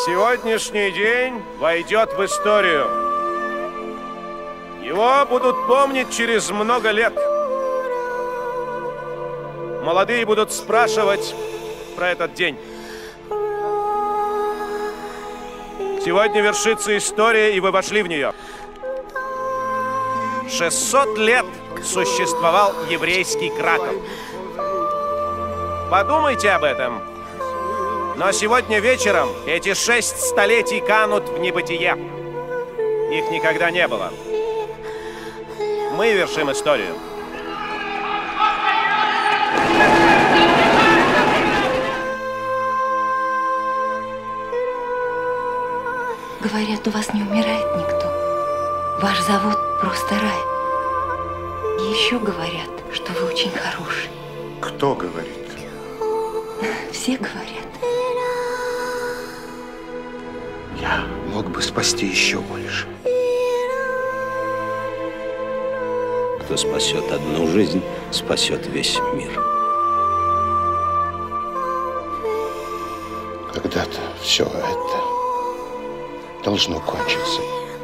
Сегодняшний день войдет в историю. Его будут помнить через много лет. Молодые будут спрашивать про этот день. Сегодня вершится история, и вы вошли в нее. 600 лет существовал еврейский Краков. Подумайте об этом. Но сегодня вечером эти 6 столетий канут в небытие. Их никогда не было. Мы вершим историю. Говорят, у вас не умирает никто. Ваш завод просто рай. И еще говорят, что вы очень хороший. Кто говорит? Все говорят. Я мог бы спасти еще больше. Кто спасет одну жизнь, спасет весь мир. Когда-то все это должно кончиться.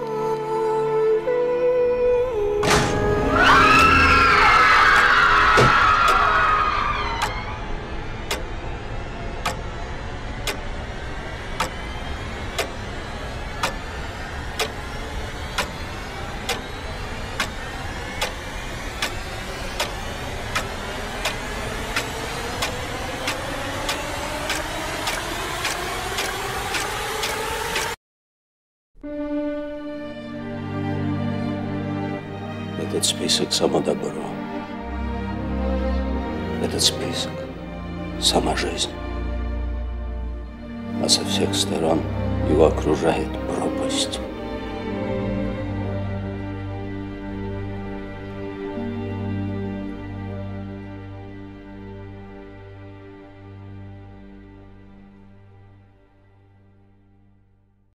Этот список – само добро. Этот список – сама жизнь. А со всех сторон его окружает пропасть.